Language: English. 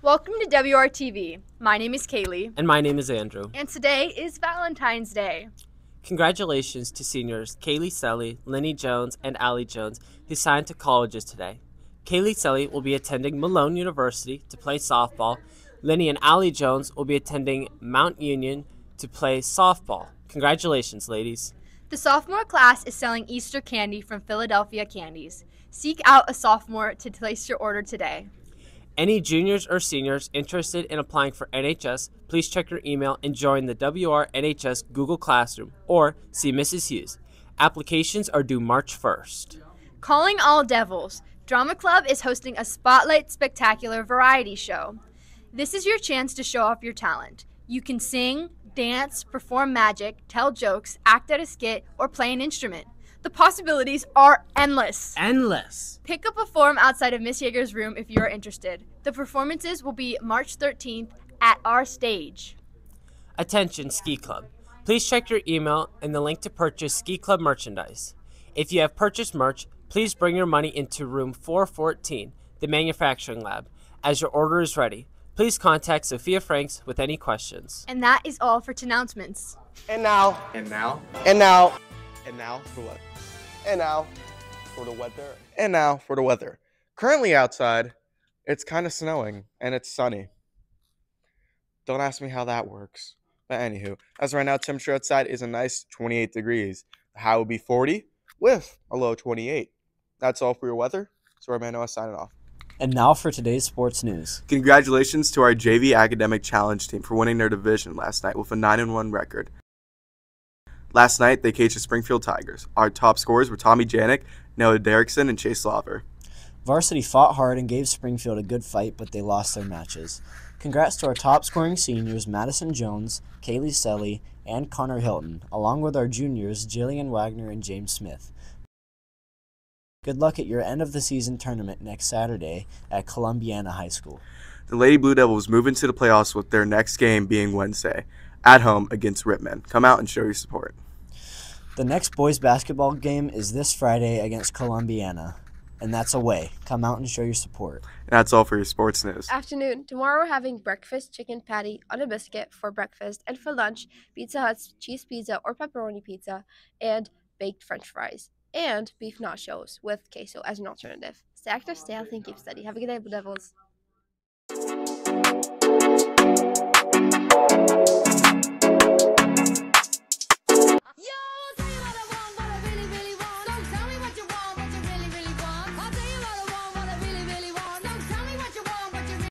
Welcome to WRTV. My name is Kaylee. And my name is Andrew. And today is Valentine's Day. Congratulations to seniors Kaylee Selly, Lenny Jones, and Allie Jones, who signed to colleges today. Kaylee Selly will be attending Malone University to play softball. Lenny and Allie Jones will be attending Mount Union to play softball. Congratulations, ladies. The sophomore class is selling Easter candy from Philadelphia Candies. Seek out a sophomore to place your order today. Any juniors or seniors interested in applying for NHS, please check your email and join the WRNHS Google Classroom or see Mrs. Hughes. Applications are due March 1st. Calling all devils. Drama Club is hosting a Spotlight Spectacular variety show. This is your chance to show off your talent. You can sing, dance, perform magic, tell jokes, act out a skit, or play an instrument. The possibilities are endless. Pick up a form outside of Miss Yeager's room if you are interested. The performances will be March 13th at our stage. Attention Ski Club. Please check your email and the link to purchase Ski Club merchandise. If you have purchased merch, please bring your money into room 414, the manufacturing lab, as your order is ready. Please contact Sophia Franks with any questions. And that is all for announcements. And now for what? And now for the weather. And now for the weather. Currently outside, it's kind of snowing and it's sunny. Don't ask me how that works. But anywho, as right now, temperature outside is a nice 28 degrees. The high will be 40 with a low 28. That's all for your weather. So Romano is signing off. And now for today's sports news. Congratulations to our JV Academic Challenge team for winning their division last night with a 9-1 record. Last night, they caged the Springfield Tigers. Our top scorers were Tommy Janik, Noah Derrickson, and Chase Laver. Varsity fought hard and gave Springfield a good fight, but they lost their matches. Congrats to our top-scoring seniors, Madison Jones, Kaylee Selly, and Connor Hilton, along with our juniors, Jillian Wagner and James Smith. Good luck at your end-of-the-season tournament next Saturday at Columbiana High School. The Lady Blue Devils move into the playoffs with their next game being Wednesday, at home against Ripman. Come out and show your support. The next boys basketball game is this Friday against Columbiana, and that's away. Come out and show your support. And that's all for your sports news. Afternoon. Tomorrow we're having breakfast chicken patty on a biscuit for breakfast, and for lunch, Pizza Hut's cheese pizza or pepperoni pizza and baked french fries, and beef nachos with queso as an alternative. Stay active, stay healthy, and keep steady. Have a good day, Blue Devils.